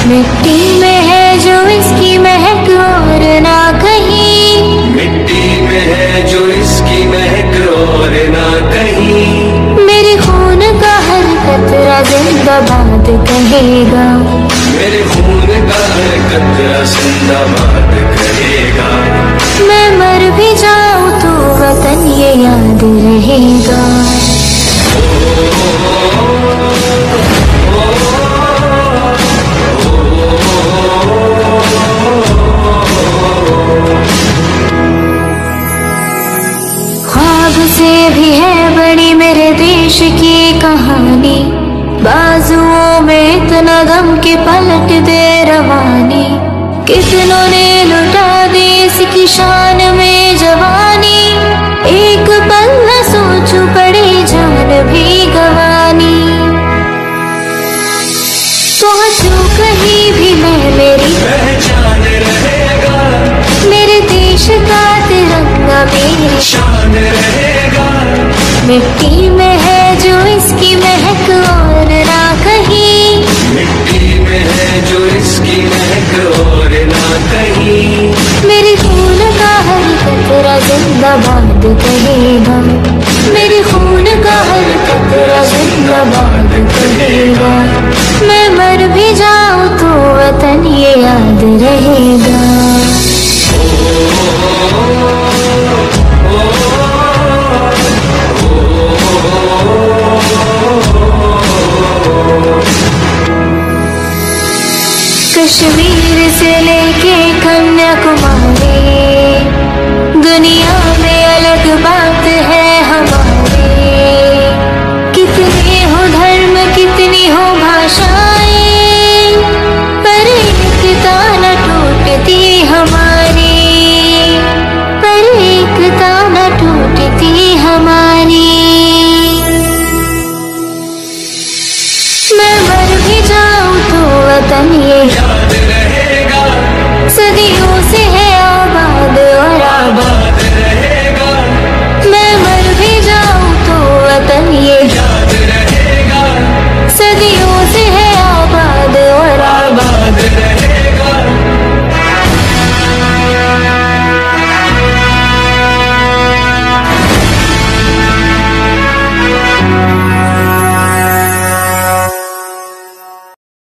मिट्टी में है जो इसकी महक और ना कहीं, मिट्टी में है जो इसकी महक और ना कहीं। मेरे खून का हर कतरा जिंदाबाद कहेगा, मेरे खून का हर कतरा जिंदाबाद कहेगा। मैं मर भी जाऊं तो वतन ये याद रहेगा। ख्वाब से भी है बड़ी मेरे देश की कहानी, बाजुओं में इतना गम के पलट दे रवानी। कितनों ने लुटा दी इसकी शान में जवानी, एक पल न सोचूं पड़े जान भी गवानी। पहुंचूं कहीं भी मैं मेरी पहचान रहेगा, मेरे देश का तिरंगा मेरी शान रहेगा। मिट्टी में है जो इसकी महक और ना कहीं, मिट्टी में है जो इसकी महक और ना कहीं। मेरे खून का हर कतरा जिंदाबाद कहेगा, मेरे खून का हर कतरा जिंदाबाद कहेगा। मैं मर भी जाऊं तो वतन ये याद रहेगा। कश्मीर से लेके कन्याकुमारी, दुनिया में अलग बात है हमारी। कितने हो धर्म कितनी हो भाषाएं, पर एकता न टूटती हमारी, पर एकता न टूटती हमारी। मैं मर भी जाऊं तो वतन ये याद रहेगा, सदियों से